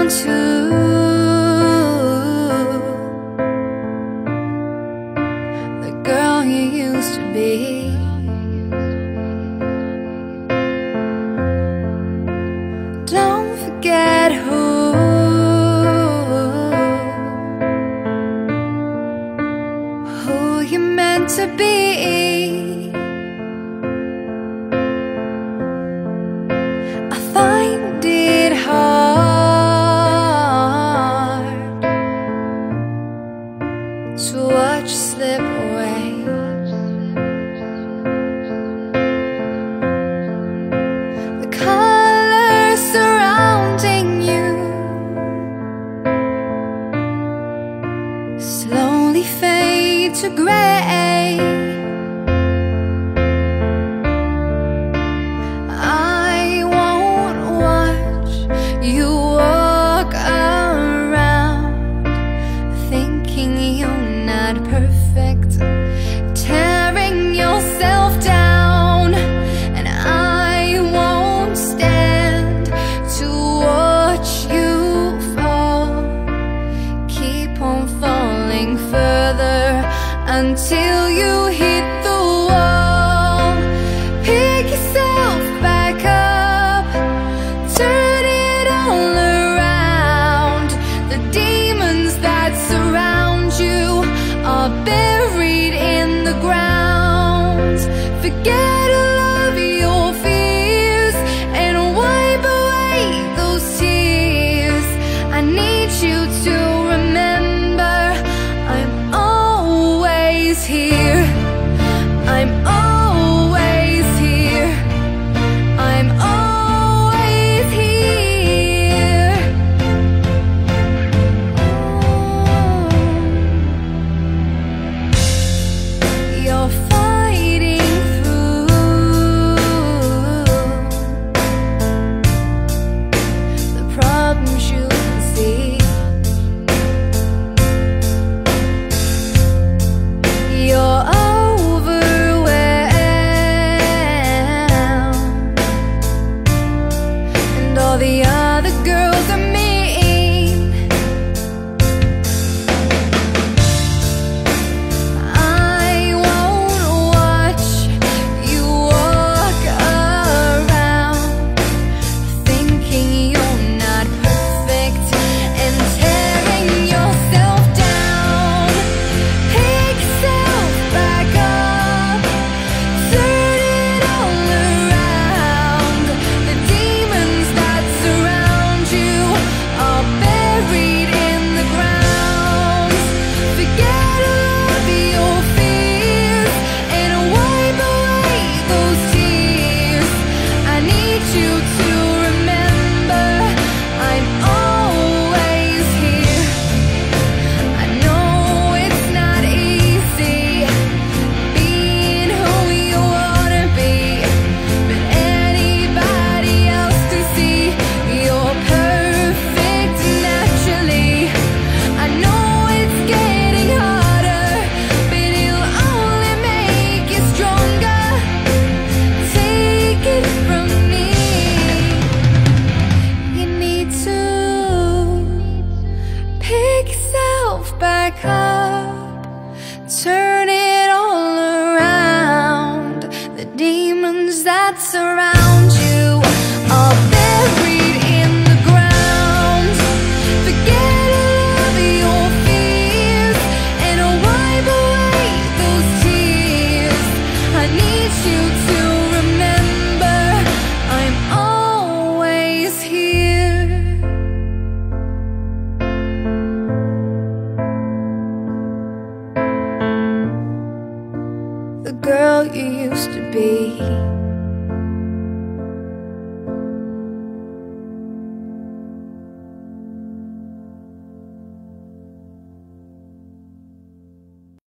down to the girl you used to be. Don't forget who you're meant to be. I find it hard to watch you slip away. The colors surrounding you slowly fade to gray. I won't watch you walk around thinking you're not perfect, tearing yourself down. And I won't stand to watch you fall. Keep on falling further until you hit the wall. Pick yourself back up, turn it all around. The demons that surround you are buried in the ground. Forget all of your fears and wipe away those tears. I need you to remember I'm always here. I'm always here. I'm always here. You're fighting through the problems you can see. You're overwhelmed, and all the other girls are mean. I won't watch you walk around thinking you're not perfect and tearing yourself down. Pick yourself back up, turn it all around. The demons that surround you are buried in the ground. Forget all of your fears and wipe away those tears. I need you to remember I'm always here. I know it's not easy being who you wanna be, but anybody else can see you're perfect naturally. I know it's getting harder, but it'll only make you stronger. Take it from me. You need to pick yourself back up, turn it all around. The demons that surround you are buried in the ground. Forget all of your fears and wipe away those tears. I need you to remember I'm always here. The girl you used to be.